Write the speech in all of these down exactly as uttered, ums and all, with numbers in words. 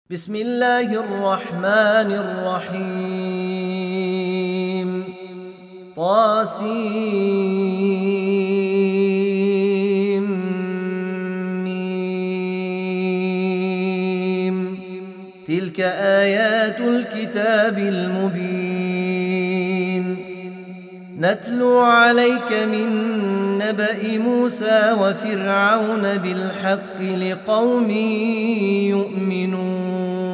بسم الله الرحمن الرحيم طاسيم ميم تلك آيات الكتاب المبين نتلو عليك من نبأ موسى وفرعون بالحق لقوم يؤمنون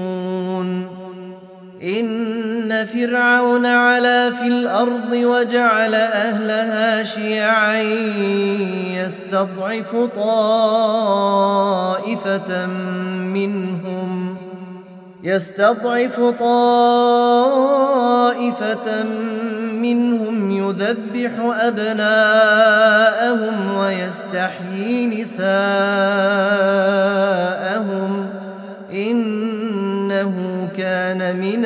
إن فرعون علا في الأرض وجعل أهلها شيعا يستضعف طائفة منهم يستضعف طائفة منهم يذبح أبناءهم ويستحيي نساءهم إنه كان من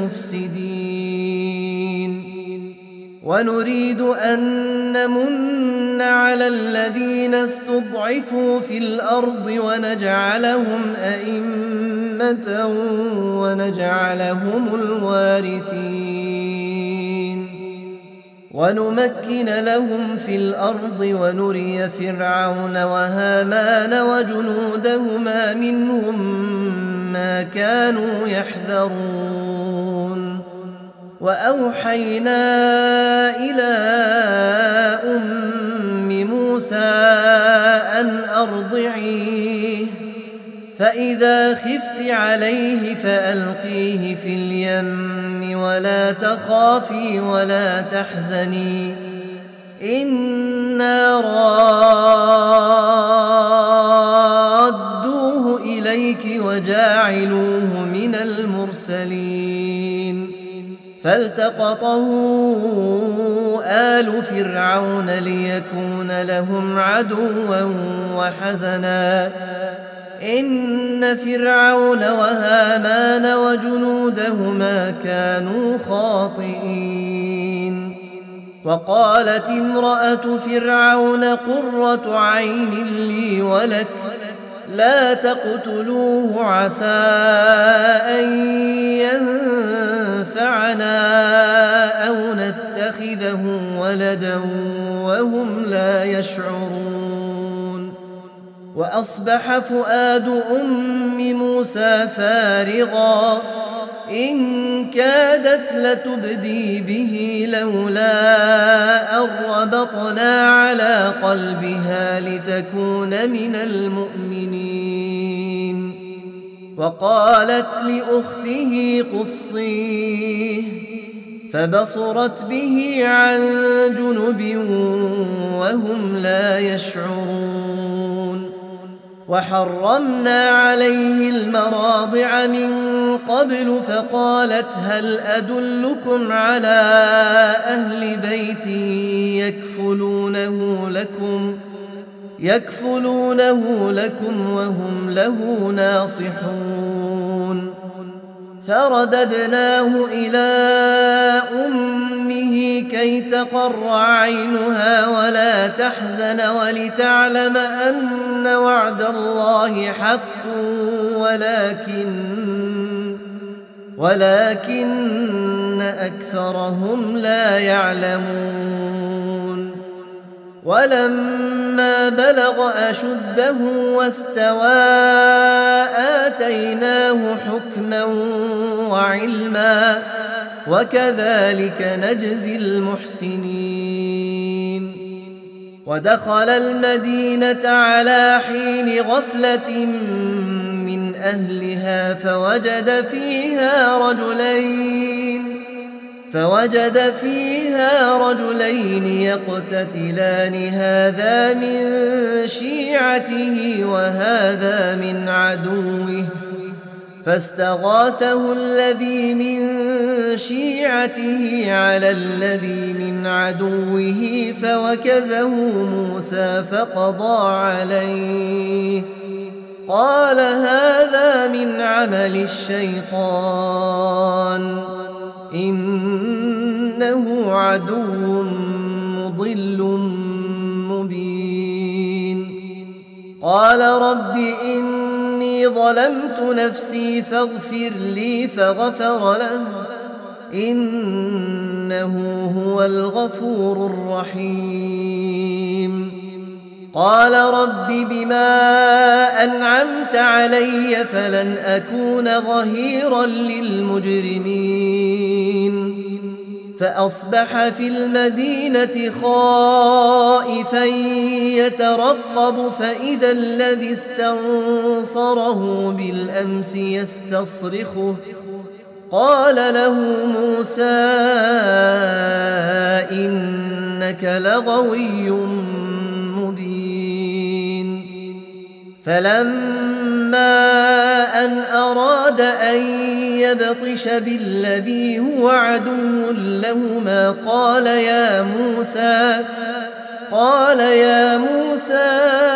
المفسدين ونريد أن نمن على الذين استضعفوا في الأرض ونجعلهم أئمة ونجعلهم الوارثين ونمكن لهم في الأرض ونري فرعون وهامان وجنودهما منهم ما كانوا يحذرون وأوحينا إلى أم موسى أن أرضعيه فإذا خفت عليه فألقيه في اليم ولا تخافي ولا تحزني إنا رادوه إليك وجاعلوه من المرسلين فالتقطه آل فرعون ليكون لهم عدوا وحزنا إن فرعون وهامان وجنودهما كانوا خاطئين وقالت امرأة فرعون قرة عين لي ولك لا تقتلوه عسى أن ينفعنا أو نتخذه ولدا وهم لا يشعرون وأصبح فؤاد أم موسى فارغا إن كادت لتبدي به لولا أن ربطنا على قلبها لتكون من المؤمنين وقالت لأخته قصيه فبصرت به عن جنب وهم لا يشعرون وحرمنا عليه المراضع من قبل فقالت هل أدلكم على أهل بيت يكفلونه لكم يكفلونه لكم وهم له ناصحون فرددناه إلى أمه كي تقر عينها ولا تحزن ولتعلم أن وعد الله حق ولكن ولكن أكثرهم لا يعلمون ولما بلغ أشده واستوى آتيناه حكما وعلما وكذلك نجزي المحسنين ودخل المدينة على حين غفلة من أهلها فوجد فيها رجلين فوجد فيها رجلين يقتتلان هذا من شيعته وهذا من عدوه فاستغاثه الذي من شيعته على الذي من عدوه فوكزه موسى فقضى عليه قال هذا من عمل الشيطان إنه عدو مضل مبين قال رب إني إني ظلمت نفسي فاغفر لي فغفر له إنه هو الغفور الرحيم قال رب بما أنعمت علي فلن أكون ظهيرا للمجرمين فأصبح في المدينة خائفا يترقب فإذا الذي استنصره بالأمس يستصرخه قال له موسى إنك لغوي مبين فلما أن أراد أن يبطش بالذي هو عدو لهما قال يا موسى قال يا موسى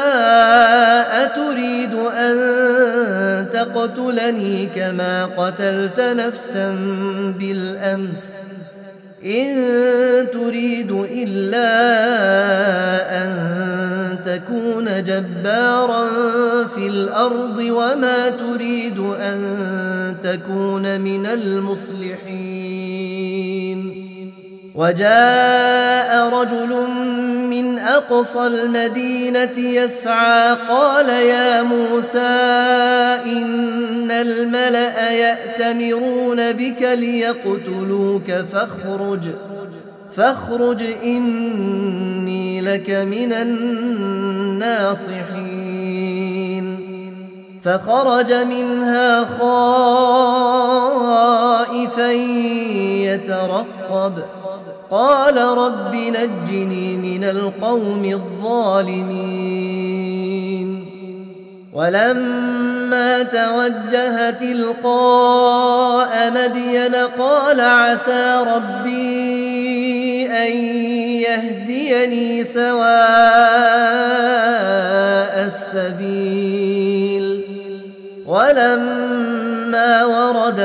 أتريد أن تقتلني كما قتلت نفسا بالأمس إن تريد إلا أن تكون جبارا في الأرض وما تريد أن تكون من المصلحين وجاء رجل من أقصى المدينة يسعى قال يا موسى إن الملأ يأتمرون بك ليقتلوك فاخرج فاخرج إني لك من الناصحين فخرج منها خائفا يترقب قال رب نجني من القوم الظالمين ولما توجه تلقاء مدين قال عسى ربي أن يهديني سواء السبيل ولما ورد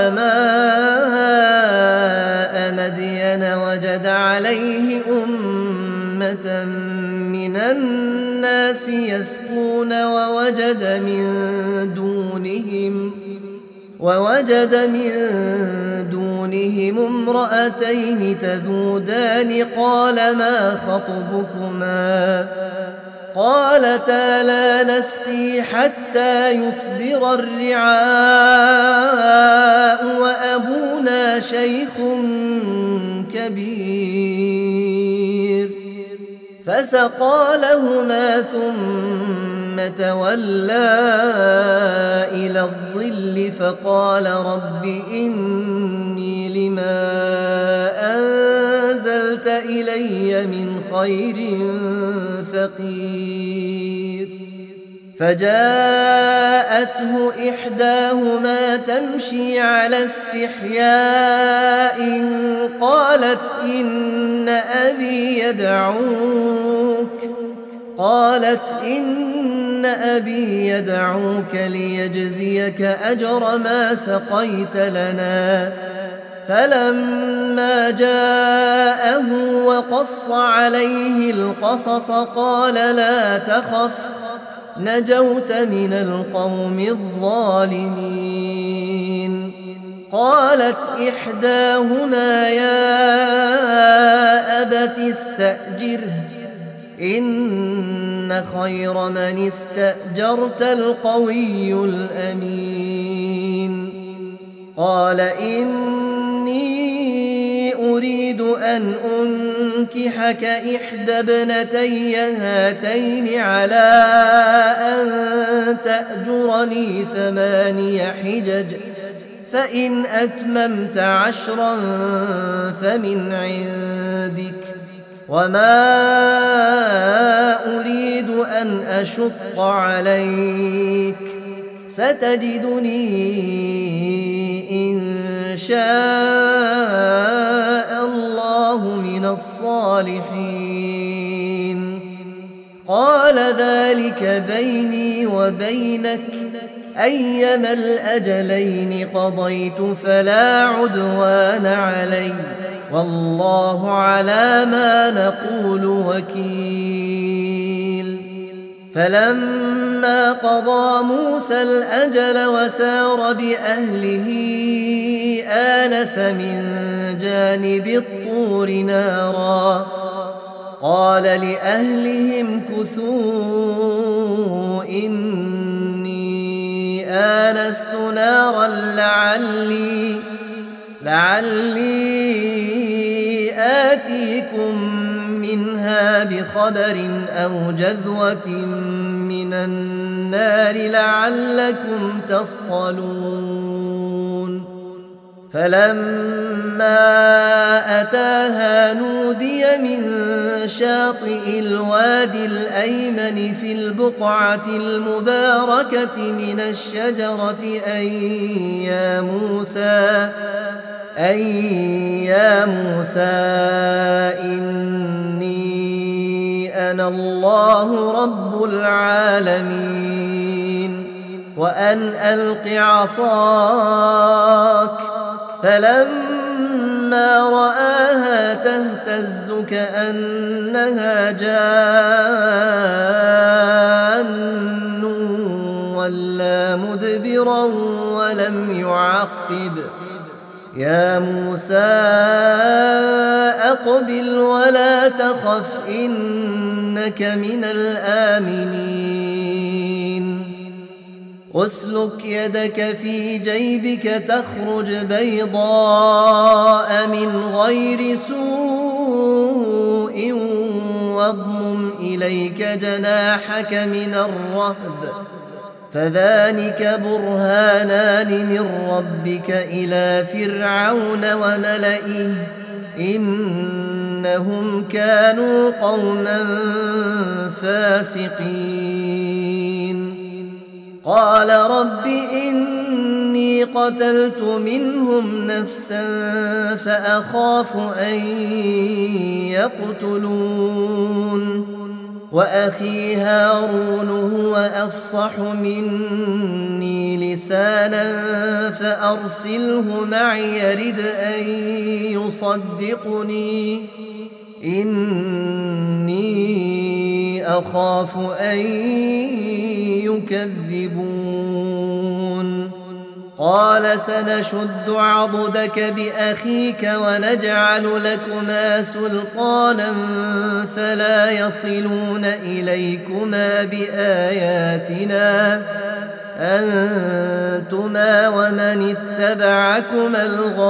ماء مدين وجد عليه أمة من الناس يسقون ووجد من دونهم ووجد من دونهم امرأتين تذودان قال ما خطبكما قالتا لا نسقي حتى يصدر الرعاء وأبونا شيخ كبير فسقى لهما ثم تولى إلى الظل فقال رب إني لما أنزلت إلي من خير فقير فجاءته إحداهما تمشي على استحياء قالت إن أبي يدعوك قالت إن أبي يدعوك ليجزيك أجر ما سقيت لنا فلما جاءه وقص عليه القصص قال لا تخف نجوت من القوم الظالمين قالت إحداهما يا أبت استأجره إن خير من استأجرت القوي الأمين قال إني أريد أن أنكحك إحدى ابنتي هاتين على أن تأجرني ثماني حجج فإن أتممت عشرا فمن عندك وما أريد أن أشق عليك ستجدني إن شاء الله من الصالحين قال ذلك بيني وبينك أيما الأجلين قضيت فلا عدوان علي والله على ما نقول وكيل فلما قضى موسى الأجل وسار بأهله آنس من جانب الطور نارا قال لأهلهم كثوا إني آنست نارا لعلي لعلي آتيكم منها بخبر أو جذوة من النار لعلكم تصطلون فلما أتاها نودي من شاطئ الوادي الأيمن في البقعة المباركة من الشجرة أن يا موسى أن يا موسى إني أنا الله رب العالمين وأن ألق عصاك فلما رآها تهتز كأنها جان ولا مدبرا ولم يعقب يا موسى أقبل ولا تخف إنك من الآمنين أسلك يدك في جيبك تخرج بيضاء من غير سوء واضمم إليك جناحك من الرهب فذلك برهانان من ربك إلى فرعون وملئه إنهم كانوا قوما فاسقين قال رب إني قتلت منهم نفسا فأخاف أن يقتلون وأخي هارون هو أفصح مني لسانا فأرسله معي يرد أن يصدقني إني أخاف أن يكذبون قال سنشد عضدك بأخيك ونجعل لكما سلطانا فلا يصلون إليكما بآياتنا أنتما ومن اتبعكما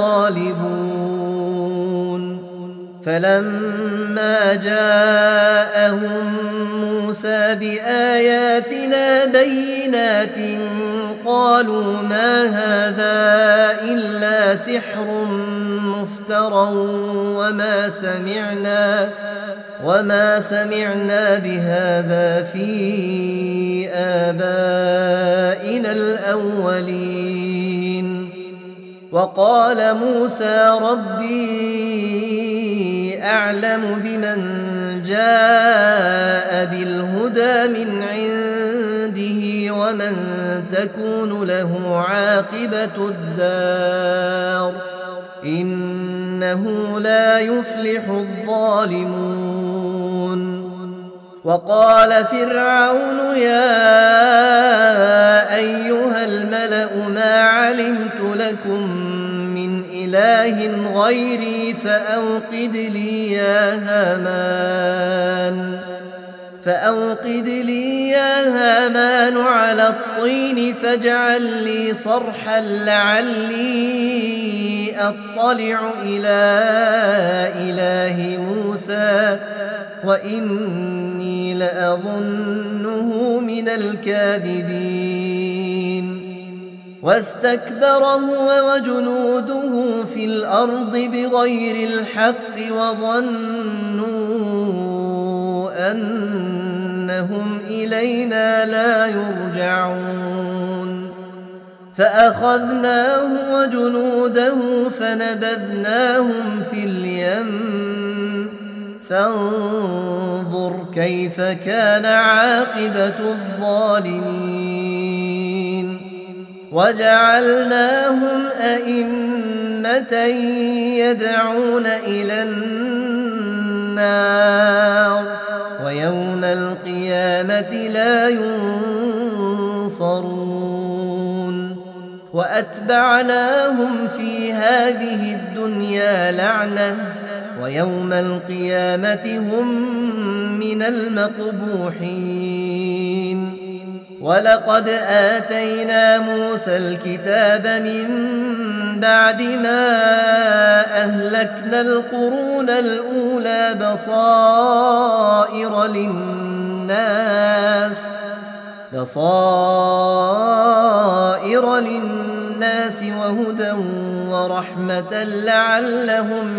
الغالبون فلما جاءهم موسى بآياتنا بينات قالوا ما هذا إلا سحر مفترى وما سمعنا وما سمعنا بهذا في آبائنا الأولين وقال موسى ربي أعلم بمن جاء بالهدى من عنده ومن تكون له عاقبة الدار إنه لا يفلح الظالمون وقال فرعون يا أيها الملأ ما علمت لكم من إله غيري فأوقد لي يا هامان فأوقد لي يا هامان على الطين فاجعل لي صرحا لعلي أطلع إلى إله موسى وإني لأظنه من الكاذبين واستكبر هو وجنوده في الأرض بغير الحق وظنوا أنهم إلينا لا يرجعون فأخذناه وجنوده فنبذناهم في اليم فانظر كيف كان عاقبة الظالمين وجعلناهم أئمة يدعون إلى النار ويوم القيامة القيامة لا ينصرون وأتبعناهم في هذه الدنيا لعنة ويوم القيامة هم من المقبوحين ولقد آتينا موسى الكتاب من بعد ما أهلكنا القرون الأولى بصائر للناس بصائر للناس وهدى ورحمة لعلهم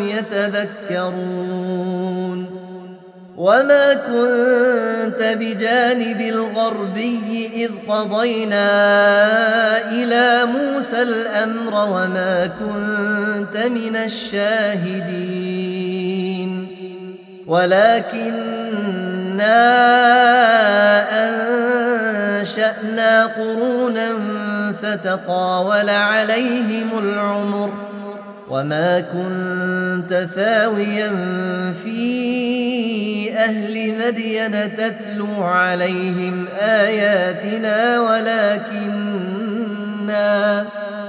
يتذكرون وما كنت بجانب الغربي إذ قضينا إلى موسى الأمر وما كنت من الشاهدين ولكننا أنشأنا قرونا فتطاول عليهم العمر وما كنت ثاويا في أهل مدين تتلو عليهم آياتنا ولكننا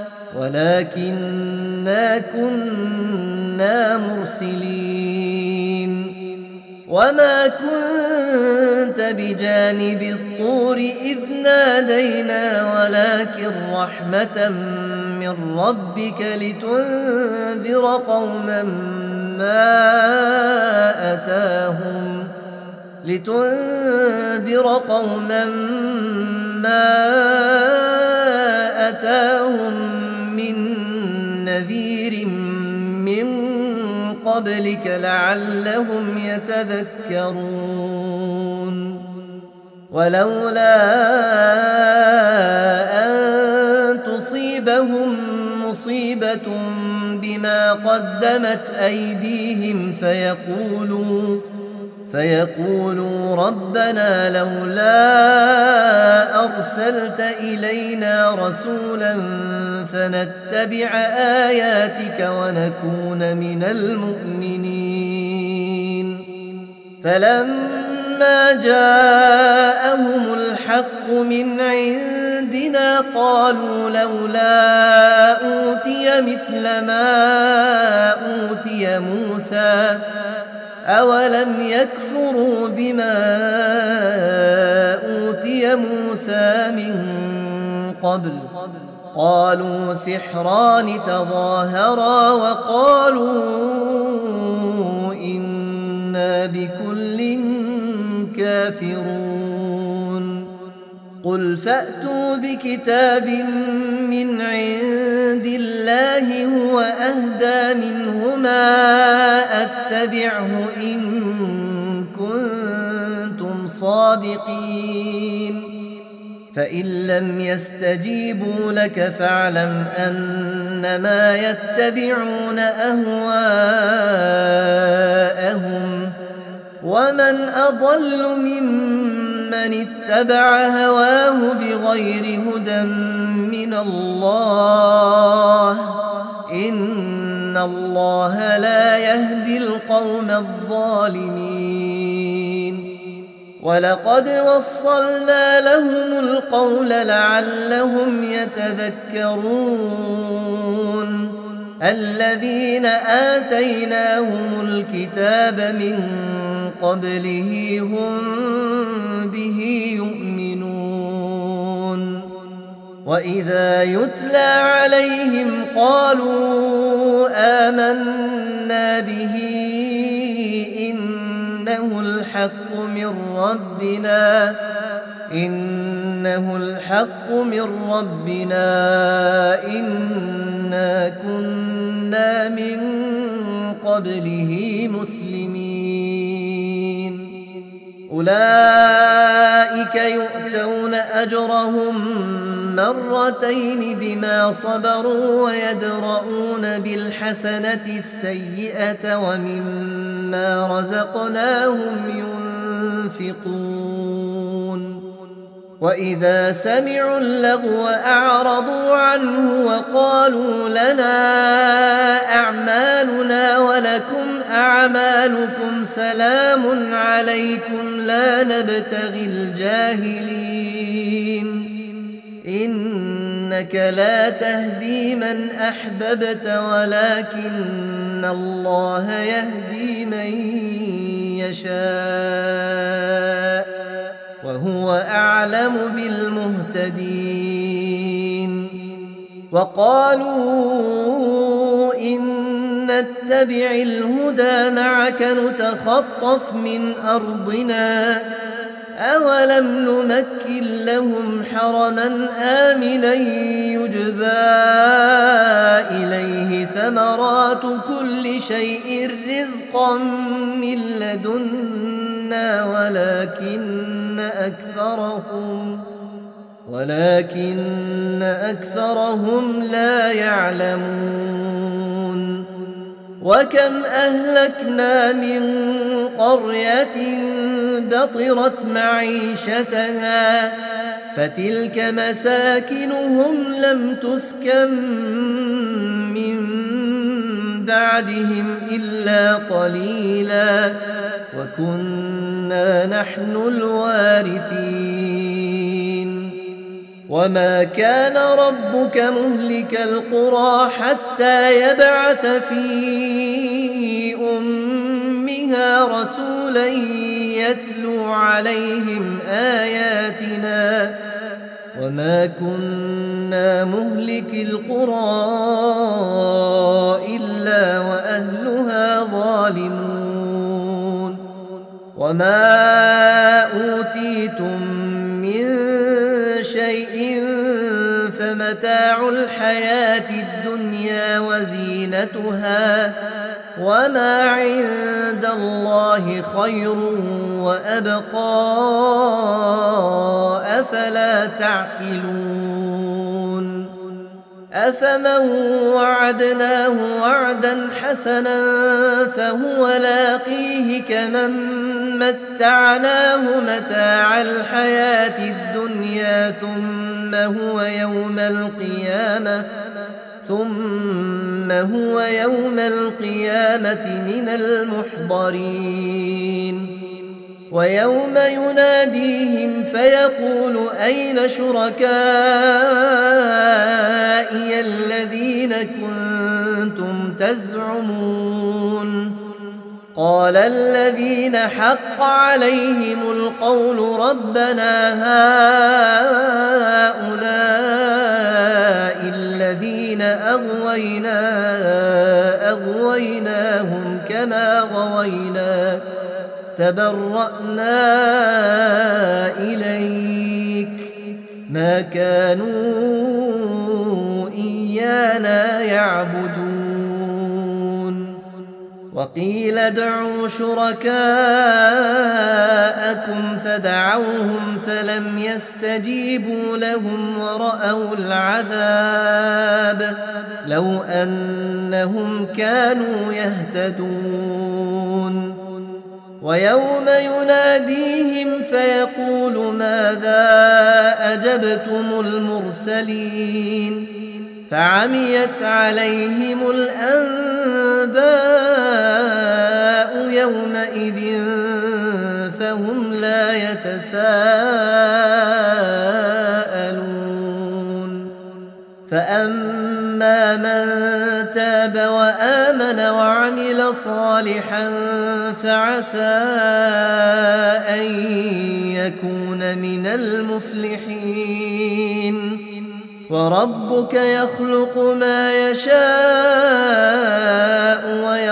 ولكننا كنا مرسلين وما كنت بجانب الطور إذ نادينا ولكن رحمة من ربك لتنذر قوما ما أتاهم لتنذر قوما ما أتاهم من نذير من قبلك لعلهم يتذكرون ولولا أن تصيبهم مصيبة بما قدمت أيديهم فيقولوا فيقولوا ربنا لولا أرسلت إلينا رسولا فنتبع آياتك ونكون من المؤمنين فلما جاءهم الحق من عندنا قالوا لولا أوتي مثل ما أوتي موسى أولم يكفروا بما أوتي موسى من قبل قالوا سحران تظاهرا وقالوا إنا بكل كافرون قل فأتوا بكتاب من عند الله هو أهدى منهما أتبعه إن كنتم صادقين فإن لم يستجيبوا لك فاعلم أنما يتبعون أهواءهم ومن أضل ممن اتبع هواه بغير هدى من الله إن الله لا يهدي القوم الظالمين ولقد وصلنا لهم القول لعلهم يتذكرون الذين آتيناهم الكتاب من قبله هم به يؤمنون وإذا يتلى عليهم قالوا آمنا به إنه الحق من ربنا إنه الحق من ربنا إنا كنا من قبله مسلمين أولئك يؤتون أجرهم مرتين بما صبروا ويدرؤون بالحسنة السيئة ومما رزقناهم ينفقون وإذا سمعوا اللغو أعرضوا عنه وقالوا لنا أعمالنا ولكم أعمالكم أعمالكم سلام عليكم لا نبتغي الجاهلين إنك لا تهدي من أحببت ولكن الله يهدي من يشاء وهو أعلم بالمهتدين وقالوا إن نتبع الهدى معك نتخطف من أرضنا أولم نمكن لهم حرما آمنا يجبى إليه ثمرات كل شيء رزقا من لدنا ولكن أكثرهم ولكن أكثرهم لا يعلمون وكم أهلكنا من قرية بطرت معيشتها فتلك مساكنهم لم تسكن من بعدهم إلا قليلا وكنا نحن الوارثين وما كان ربك مهلك القرى حتى يبعث في أمها رسولا يتلو عليهم آياتنا وما كنا مهلك القرى إلا وأهلها ظالمون وما أوتيتم من شيء فمتاع الحياة الدنيا وزينتها وما عند الله خير وأبقى أفلا تعقلون أفمن وعدناه وعدا حسنا فهو لاقيه كمن متعناه متاع الحياة الدنيا ثم هو يوم القيامة ثم هو يوم القيامة من المحضرين ويوم يناديهم فيقول أين شركائي الذين كنتم تزعمون قال الذين حق عليهم القول ربنا هؤلاء الذين أغوينا أغويناهم كما غوينا تبرأنا إليك ما كانوا إيانا يعبدون وقيل ادعوا شركاءكم فدعوهم فلم يستجيبوا لهم ورأوا العذاب لو أنهم كانوا يهتدون ويوم يناديهم فيقول ماذا أجبتم المرسلين فعميت عليهم الأنباء يومئذ فهم لا يتساءلون فأما من تاب وآمن وعمل صالحا فعسى أن يكون من المفلحين وربك يخلق ما يشاء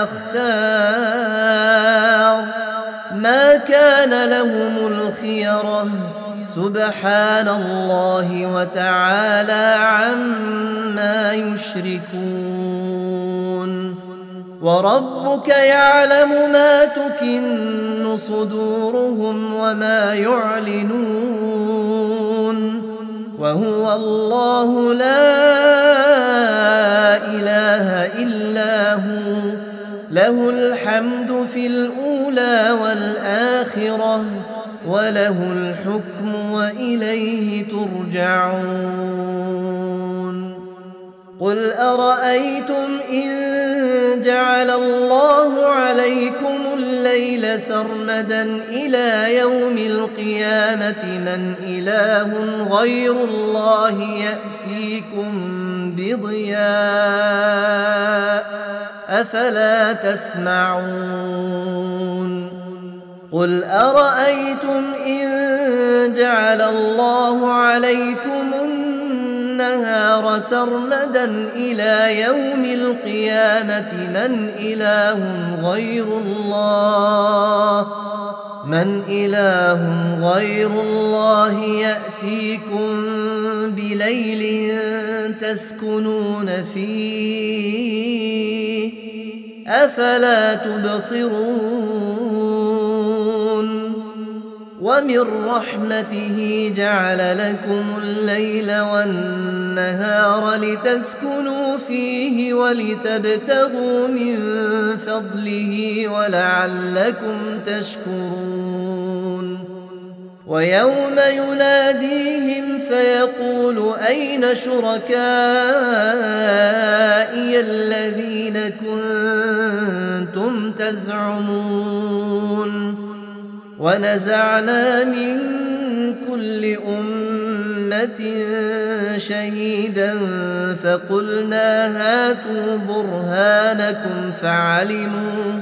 ويختار ما كان لهم الخيرة سبحان الله وتعالى عما يشركون وربك يعلم ما تكن صدورهم وما يعلنون وهو الله لا إله إلا هو له الحمد في الأولى والآخرة وله الحكم وإليه ترجعون قل أرأيتم إن جعل الله عليكم الليل سرمدا إلى يوم القيامة من إله غير الله يأتيكم بضياء أفلا تسمعون قل أرأيتم إن جعل الله عليكم النهار سرمدا إلى يوم القيامة من إله غير الله من إله غير الله يأتيكم بليل تسكنون فيه أفلا تبصرون ومن رحمته جعل لكم الليل والنهار لتسكنوا فيه ولتبتغوا من فضله ولعلكم تشكرون ويوم يناديهم فيقول أين شركائي الذين كنتم تزعمون ونزعنا من كل أمة شهيدا فقلنا هاتوا برهانكم فعلموا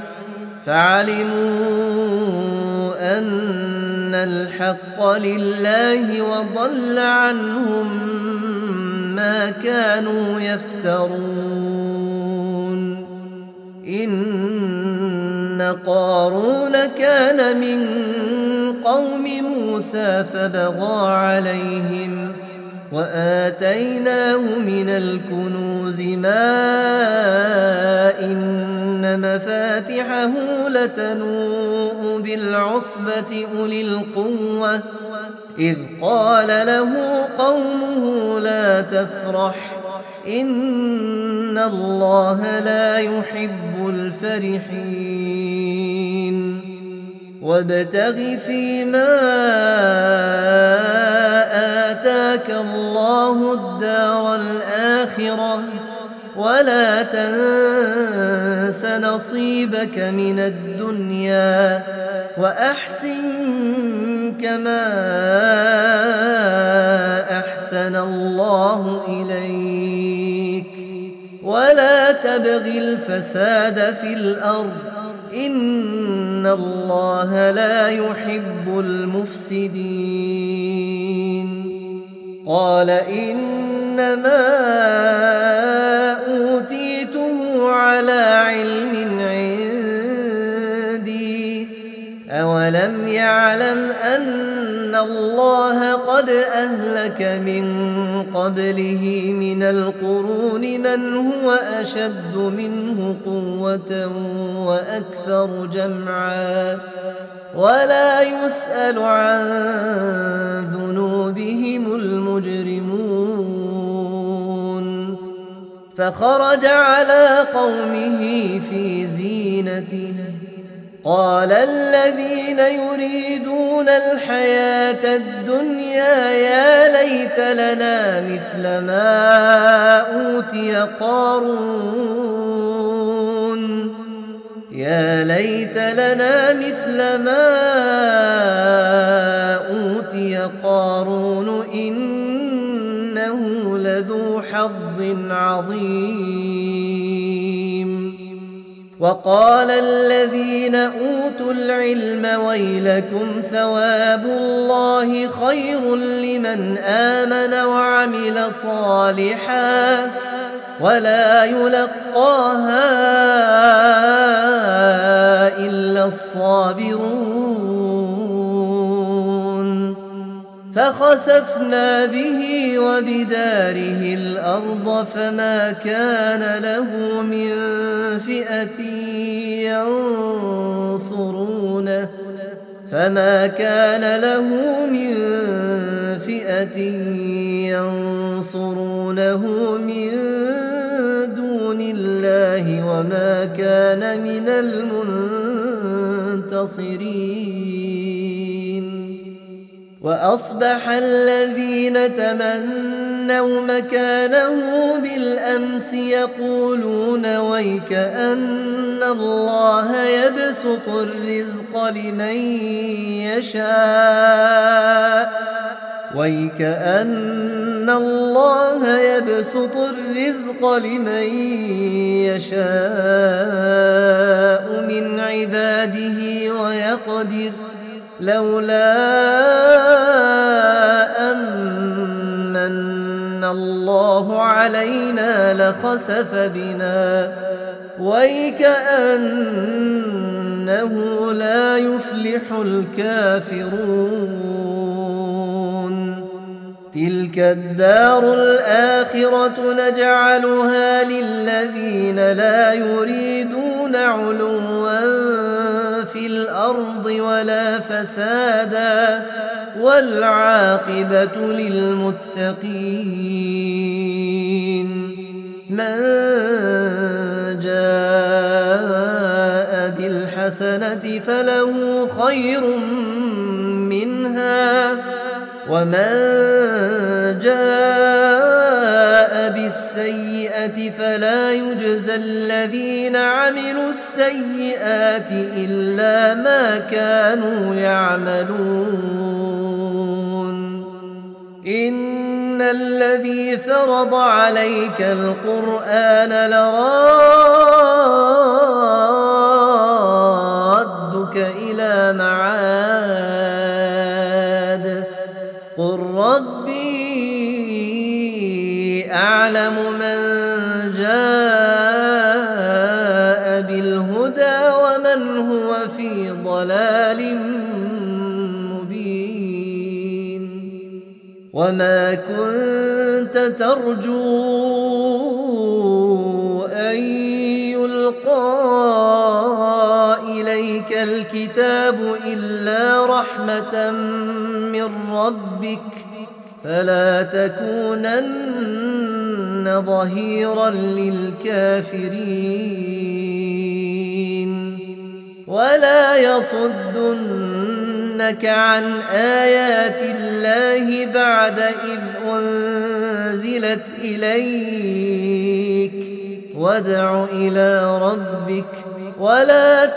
فعلموا أن الحق لله وضل عنهم ما كانوا يفترون إن قارون كان من قوم موسى فبغى عليهم وآتيناه من الكنوز ما إن مفاتحه لتنوء بالعصبة أولي القوة إذ قال له قومه لا تفرح إن الله لا يحب الفرحين وابتغ فيما آتاك الله الدار الآخرة ولا تنس نصيبك من الدنيا وأحسن كما أحسن الله إليك ولا تبغ الفساد في الأرض إن الله لا يحب المفسدين قال إنما أوتيته على علم عندي أولم يعلم أن الله قد أهلك من قبله من القرون من هو أشد منه قوة وأكثر جمعا ولا يسأل عن ذنوبهم المجرمون فخرج على قومه في زينته قال الذين يريدون الحياة الدنيا يا ليت لنا مثل ما أوتي قارون يا ليت لنا مثل ما أوتي قارون إنه لذو حظ عظيم وقال الذين أوتوا العلم ويلكم ثواب الله خير لمن آمن وعمل صالحا ولا يلقاها إلا الصابرون فخسفنا به وبداره الأرض فما كان له من فئة ينصرونه فما كان له من فئة ينصرونه من دون الله وما كان من المنتصرين وأصبح الذين تمنوا تمنوا مكانه بالأمس يقولون ويكأن الله يبسط الرزق لمن يشاء ويكأن الله يبسط الرزق لمن يشاء من عباده ويقدر لولا أمن الله علينا لخسف بنا ويكأنه لا يفلح الكافرون تلك الدار الآخرة نجعلها للذين لا يريدون علوا في الأرض ولا فسادا والعاقبة للمتقين من جاء بالحسنة فله خير منها ومن جاء بالسيئة فلا يجزى الذين عملوا السيئات إلا ما كانوا يعملون إن الذي فرض عليك القرآن لرادك إلى معاد قل ربي أعلم من جاء بالهدى ومن هو في ضلال مبين وما كنت ترجو أن يلقى إليك الكتاب إلا رحمة من ربك فلا تكونن ظهيرا للكافرين ولا يصدنك عن آيات الله بعد إذ أنزلت إليك وادع إلى ربك ولا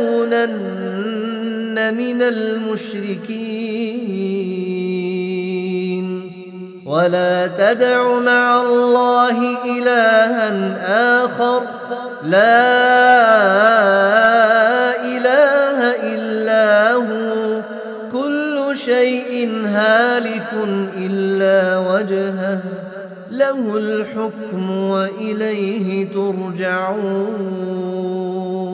تكونن من المشركين ولا تدع مع الله إلها آخر لا إله إلا هو كل شيء هالك إلا وجهه له الحكم وإليه ترجعون